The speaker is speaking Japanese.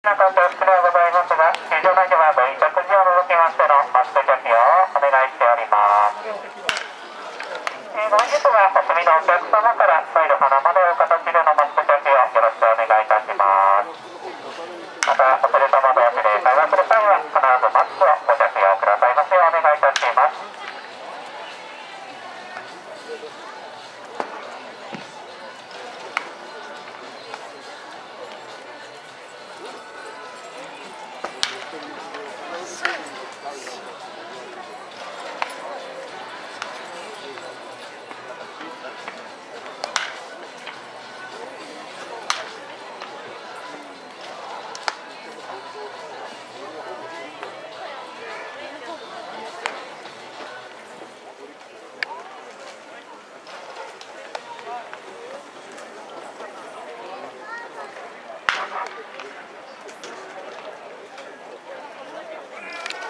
な関係失礼ございますが、球場内ではご飲食時を除きましてのマスク着用をお願いしております。本日はお住みのお客様から再度鼻までお形でのマスク着用よろしくお願いいたします。また、お連れ様同士で会話する際は